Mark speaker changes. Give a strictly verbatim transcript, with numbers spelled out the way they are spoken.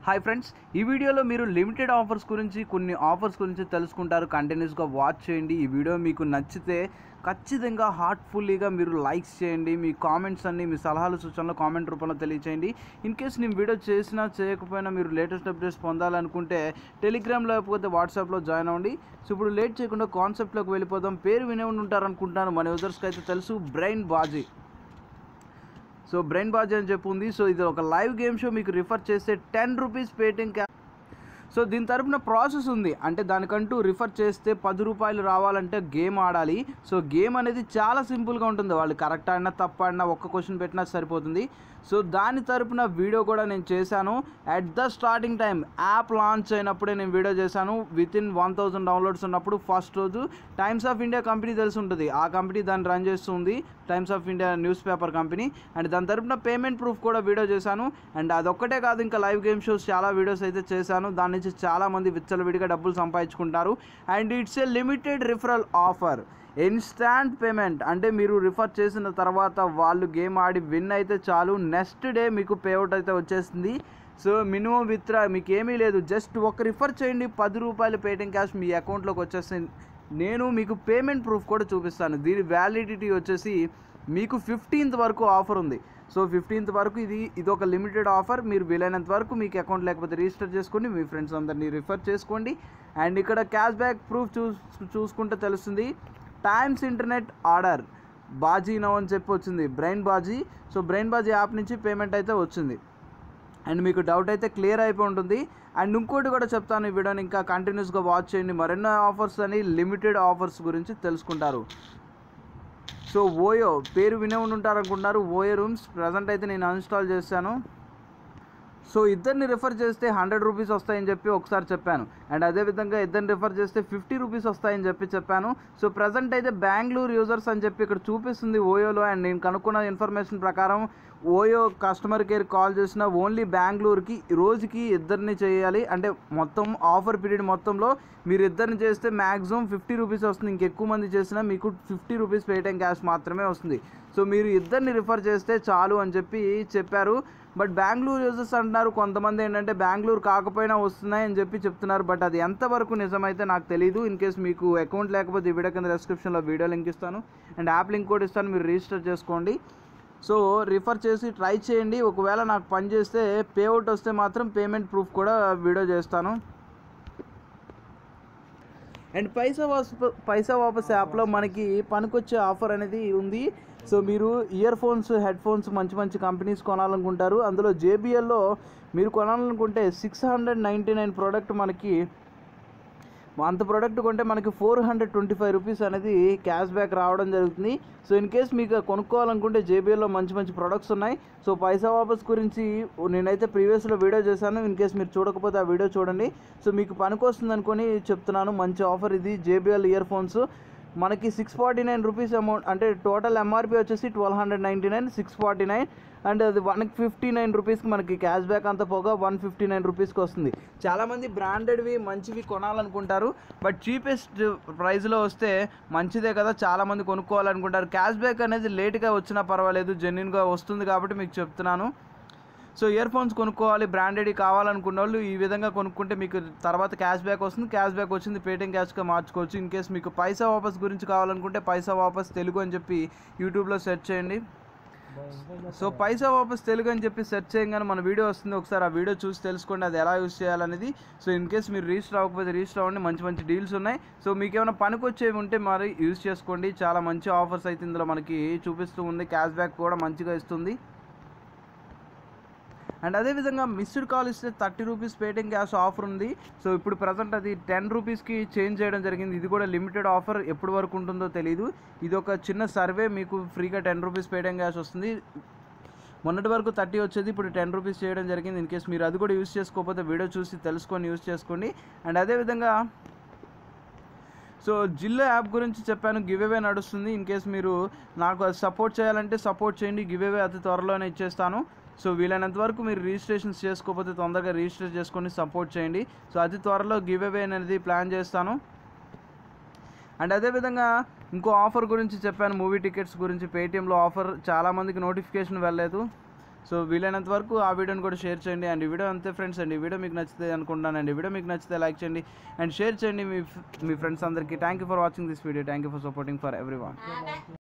Speaker 1: Hi friends, ఈ వీడియోలో మీరు లిమిటెడ్ ఆఫర్స్ గురించి కొన్ని ఆఫర్స్ గురించి తెలుసుకుంటారు. కంటిన్యూస్గా వాచ్ చేయండి. ఈ వీడియో మీకు నచ్చితే ఖచ్చితంగా హార్ట్ఫుల్లీగా మీరు లైక్స్ చేయండి. మీ కామెంట్స్ అన్ని మీ సలహాలు సూచనలు కామెంట్ రూపంలో తెలియచేయండి. ఇన్ కేస్ నేను వీడియో చేసినా చేయకపోయినా మీరు లేటెస్ట్ అప్డేట్స్ పొందాలనుకుంటే టెలిగ్రామ్లో లేకపోతే వాట్సాప్లో జాయిన్ అవ్వండి. సో ఇప్పుడు లేట్ చేయకుండా కాన్సెప్ట్లోకి వెళ్ళిపోదాం. పేరు వినే ఉంటారు అనుకుంటున్నాను, మన యూజర్స్కి అయితే తెలుసు, brain Baazi. So brain Baazi అని చెప్పి ఉంది. సో ఇది ఒక లైవ్ గేమ్ షో. మీకు రిఫర్ చేస్తే టెన్ రూపీస్ పేటింగ్ క్యా సో దీని తరపున ప్రాసెస్ ఉంది. అంటే దానికంటూ రిఫర్ చేస్తే పది రూపాయలు రావాలంటే గేమ్ ఆడాలి. సో గేమ్ అనేది చాలా సింపుల్గా ఉంటుంది. వాళ్ళు కరెక్ట్ ఆడినా తప్పు ఆడినా ఒక్క క్వశ్చన్ పెట్టినా సరిపోతుంది. సో దాని తరపున వీడియో కూడా నేను చేశాను. At the starting time app launch అయినప్పుడే నేను వీడియో చేశాను. With in one thousand downloads ఉన్నప్పుడు ఫస్ట్ రోజు టైమ్స్ ఆఫ్ ఇండియా కంపెనీ తెలిసి ఉంటుంది. ఆ కంపెనీ దాన్ని రన్ చేస్తుంది, Times of India newspaper company. And దాని తరపున పేమెంట్ ప్రూఫ్ కూడా వీడియో చేశాను. అండ్ అదొక్కటే కాదు, ఇంకా లైవ్ గేమ్ షోస్ చాలా వీడియోస్ అయితే చేశాను. దాని నుంచి చాలామంది విచ్చలవిడిగా డబ్బులు సంపాదించుకుంటారు. And it's a limited referral offer. Instant payment అంటే మీరు రిఫర్ చేసిన తర్వాత వాళ్ళు గేమ్ ఆడి విన్ అయితే చాలు, నెక్స్ట్ డే మీకు పేఅవుట్ అయితే వచ్చేస్తుంది. సో మినిమం విత్డ్రా మీకు ఏమీ లేదు. జస్ట్ ఒక రిఫర్ చేయండి, పది రూపాయలు పేటిఎం క్యాష్ మీ అకౌంట్లోకి వచ్చేస్తుంది. నేను మీకు పేమెంట్ ప్రూఫ్ కూడా చూపిస్తాను. దీని వ్యాలిడిటీ వచ్చేసి మీకు ఫిఫ్టీన్త్ వరకు ఆఫర్ ఉంది. సో ఫిఫ్టీన్త్ వరకు ఇది ఇది ఒక లిమిటెడ్ ఆఫర్. మీరు వీలైనంత వరకు మీకు అకౌంట్ లేకపోతే రిజిస్టర్ చేసుకోండి, మీ ఫ్రెండ్స్ అందరినీ రిఫర్ చేసుకోండి. అండ్ ఇక్కడ క్యాష్ బ్యాక్ ప్రూఫ్ చూ చూసుకుంటే తెలుస్తుంది. టైమ్స్ ఇంటర్నెట్ ఆర్డర్ బాజీ నో అని చెప్పి వచ్చింది, brain Baazi. So brain Baazi app నుంచి పేమెంట్ అయితే వచ్చింది. అండ్ మీకు డౌట్ అయితే క్లియర్ అయిపోయి ఉంటుంది. అండ్ ఇంకోటి కూడా చెప్తాను, ఈ వీడియోని ఇంకా కంటిన్యూస్గా వాచ్ చేయండి. మరెన్నో ఆఫర్స్ అని లిమిటెడ్ ఆఫర్స్ గురించి తెలుసుకుంటారు. సో ఓయో పేరు వినే ఉంటారు అనుకుంటున్నారు. ఓయో రూమ్స్ ప్రజెంట్ అయితే నేను అన్ఇన్స్టాల్ చేశాను. సో ఇద్దరిని రిఫర్ చేస్తే హండ్రెడ్ రూపీస్ వస్తాయని చెప్పి ఒకసారి చెప్పాను. అండ్ అదేవిధంగా ఇద్దరిని రిఫర్ చేస్తే ఫిఫ్టీ రూపీస్ వస్తాయని చెప్పి చెప్పాను. సో ప్రజెంట్ అయితే బెంగళూరు యూజర్స్ అని చెప్పి ఇక్కడ చూపిస్తుంది ఓయోలో. అండ్ నేను కనుక్కున్న ఇన్ఫర్మేషన్ ప్రకారం ఓయో కస్టమర్ కేర్ కాల్ చేసిన ఓన్లీ బెంగళూరుకి రోజుకి ఇద్దరిని చేయాలి. అంటే మొత్తం ఆఫర్ పీరియడ్ మొత్తంలో మీరు ఇద్దరిని చేస్తే మ్యాక్సిమం ఫిఫ్టీ రూపీస్ వస్తుంది. ఇంకెక్కువ మంది చేసినా మీకు ఫిఫ్టీ రూపీస్ పేటిఎం క్యాష్ మాత్రమే వస్తుంది. సో మీరు ఇద్దరిని రిఫర్ చేస్తే చాలు అని చెప్పి చెప్పారు. బట్ బెంగళూరు యూజర్స్ అంటున్నారు, కొంతమంది ఏంటంటే బెంగళూరు కాకపోయినా వస్తున్నాయి అని చెప్పి చెప్తున్నారు. బట్ అది ఎంతవరకు నిజమైతే నాకు తెలియదు. ఇన్ కేస్ మీకు అకౌంట్ లేకపోతే ఈ వీడియో కింద డిస్క్రిప్షన్లో వీడియో లింక్ ఇస్తాను అండ్ యాప్ లింక్ కూడా ఇస్తాను, మీరు రిజిస్టర్ చేసుకోండి. సో రిఫర్ చేసి ట్రై చేయండి. ఒకవేళ నాకు పని చేస్తే పేఅవుట్ వస్తే మాత్రం పేమెంట్ ప్రూఫ్ కూడా వీడియో చేస్తాను. అండ్ పైసా వాపస్ పైసా వాపస్ యాప్లో మనకి పనికొచ్చే ఆఫర్ అనేది ఉంది. సో మీరు ఇయర్ ఫోన్స్ హెడ్ ఫోన్స్ మంచి మంచి కంపెనీస్ కొనాలనుకుంటారు. అందులో జేబీఎల్లో మీరు కొనాలనుకుంటే six hundred ninety nine product మనకి అంత ప్రోడక్ట్ కొంటే మనకి four hundred twenty five rupees అనేది క్యాష్ బ్యాక్ రావడం జరుగుతుంది. సో ఇన్ కేస్ మీకు కొనుక్కోవాలనుకుంటే జేబీఎల్లో మంచి మంచి ప్రొడక్ట్స్ ఉన్నాయి. సో పైసా వాపస్ గురించి నేనైతే ప్రీవియస్లో వీడియో చేశాను. ఇన్ కేస్ మీరు చూడకపోతే ఆ వీడియో చూడండి. సో మీకు పనికొస్తుంది అనుకొని చెప్తున్నాను. మంచి ఆఫర్ ఇది. జేబీఎల్ ఇయర్ ఫోన్స్ మనకి six forty nine rupees amount, అంటే టోటల్ ఎంఆర్పీ వచ్చేసి twelve hundred ninety nine six forty nine and అది వన్ ఫిఫ్టీ నైన్ రూపీస్కి మనకి క్యాష్ బ్యాక్ అంతా పోగా వన్ ఫిఫ్టీ నైన్ రూపీస్కి వస్తుంది. చాలామంది బ్రాండెడ్వి మంచివి కొనాలనుకుంటారు. బట్ చీపెస్ట్ ప్రైస్లో వస్తే మంచిదే కదా, చాలామంది కొనుక్కోవాలనుకుంటారు. క్యాష్ బ్యాక్ అనేది లేట్గా వచ్చినా పర్వాలేదు, జెన్యున్గా వస్తుంది కాబట్టి మీకు చెప్తున్నాను. సో ఇయర్ ఫోన్స్ కొనుక్కోవాలి, బ్రాండెడ్ కావాలనుకున్న వాళ్ళు ఈ విధంగా కొనుక్కుంటే మీకు తర్వాత క్యాష్ బ్యాక్ వస్తుంది. క్యాష్ బ్యాక్ వచ్చింది పేటిఎం క్యాష్గా మార్చుకోవచ్చు. ఇన్ కేస్ మీకు పైసా వాపస్ గురించి కావాలనుకుంటే పైసా వాపస్ తెలుగు అని చెప్పి యూట్యూబ్లో సెర్చ్ చేయండి. సో పైసా వాపస్ తెలుగు అని చెప్పి సెర్చ్ చేయగానే మన వీడియో వస్తుంది. ఒకసారి ఆ వీడియో చూసి తెలుసుకోండి అది ఎలా యూస్ చేయాలనేది. సో ఇన్ కేస్ మీరు రిజిస్టర్ అవ్వకపోతే రిజిస్టర్ అవ్వండి, మంచి మంచి డీల్స్ ఉన్నాయి. సో మీకు ఏమైనా పనికొచ్చేవి ఉంటే మరి యూస్ చేసుకోండి. చాలా మంచి ఆఫర్స్ అయితే ఇందులో మనకి చూపిస్తూ ఉంది. క్యాష్ బ్యాక్ కూడా మంచిగా ఇస్తుంది. అండ్ అదేవిధంగా మిస్డ్ కాల్ ఇస్తే thirty rupees Paytm cash offer ఉంది. సో ఇప్పుడు ప్రజెంట్ అది టెన్ రూపీస్కి చేంజ్ చేయడం జరిగింది. ఇది కూడా లిమిటెడ్ ఆఫర్, ఎప్పటి వరకు ఉంటుందో తెలియదు. ఇది ఒక చిన్న సర్వే, మీకు ఫ్రీగా టెన్ రూపీస్ పేటిఎం క్యాష్ వస్తుంది. మొన్నటి వరకు థర్టీ వచ్చేది, ఇప్పుడు టెన్ రూపీస్ చేయడం జరిగింది. ఇన్ కేస్ మీరు అది కూడా యూస్ చేసుకోకపోతే వీడియో చూసి తెలుసుకొని యూస్ చేసుకోండి. అండ్ అదేవిధంగా సో జిల్లో యాప్ గురించి చెప్పాను, గివ్ అవే నడుస్తుంది. ఇన్ కేస్ మీరు నాకు సపోర్ట్ చేయాలంటే సపోర్ట్ చేయండి, గివ్ అవే అతి త్వరలోనే ఇచ్చేస్తాను. సో వీలైనంత వరకు మీరు రిజిస్ట్రేషన్స్ చేసుకోకపోతే తొందరగా రిజిస్టర్ చేసుకొని సపోర్ట్ చేయండి. సో అతి త్వరలో గివ్ అవే అనేది ప్లాన్ చేస్తాను. అండ్ అదేవిధంగా ఇంకో ఆఫర్ గురించి చెప్పాను, మూవీ టికెట్స్ గురించి. పేటిఎంలో ఆఫర్ చాలామందికి నోటిఫికేషన్ వెళ్ళలేదు. సో వీలైనంత వరకు ఆ వీడియోని కూడా షేర్ చేయండి. అండ్ ఈ వీడియో అంతే ఫ్రెండ్స్. అండ్ ఈ వీడియో మీకు నచ్చితే అనుకుంటాను. అండ్ ఈ వీడియో మీకు నచ్చితే లైక్ చేయండి అండ్ షేర్ చేయండి మీ మీ ఫ్రెండ్స్ అందరికీ. Thank you for watching this video. Thank you for supporting for every one.